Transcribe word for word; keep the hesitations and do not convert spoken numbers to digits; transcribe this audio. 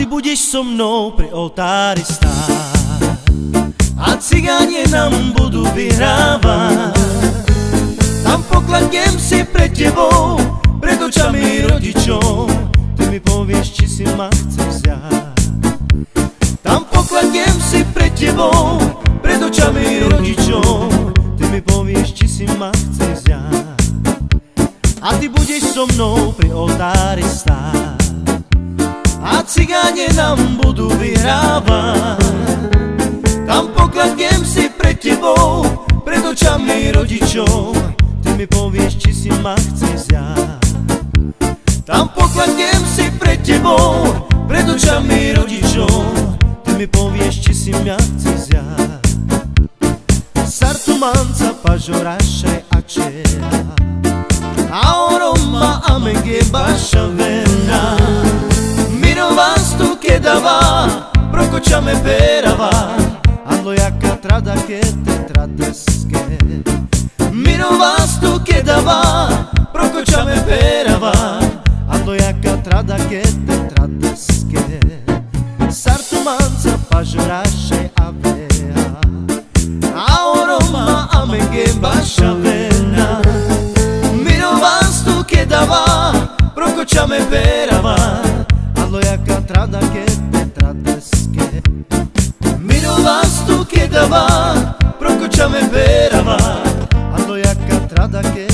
budeš so mnou pri oltári stáť a cigáni nám budú vyhrávať. Tam pokladnem si pred tebou, pred očami rodičov, ty mi povieš, či si ma chceš vziať. Tam pokladnem si pred tebou, pred očami rodičov, ty mi povieš, či si ma chceš vziať. A ty budeš so mnou pri oltári stáť a cigáni nám budú vyhrávať. Tam pokladnem si pred tebou, pred očami rodičov, ty mi povieš, či si ma chceš vziať. Tam pokladnem si pred tebou, pred očami rodičov, ty mi povieš, či si mňa chceš vziať. Sartumanca, pažorašaj a čera, Aoroma amenghe bashavena, Minovastu kedava, Prokočame perava, Ando jaka trada ke te tradeske. Minovastu kedava, Prokočame perava, Ando jaka trada ke te tradeske. Sartumanca, pažorašaj a vea, Aoroma amenghe bashavena, Minovastu kedava, Prokočame perava, Ando jaka trada ke te tradeske. Minovastu kedava, Prokočame perava, Ando jaka trada ke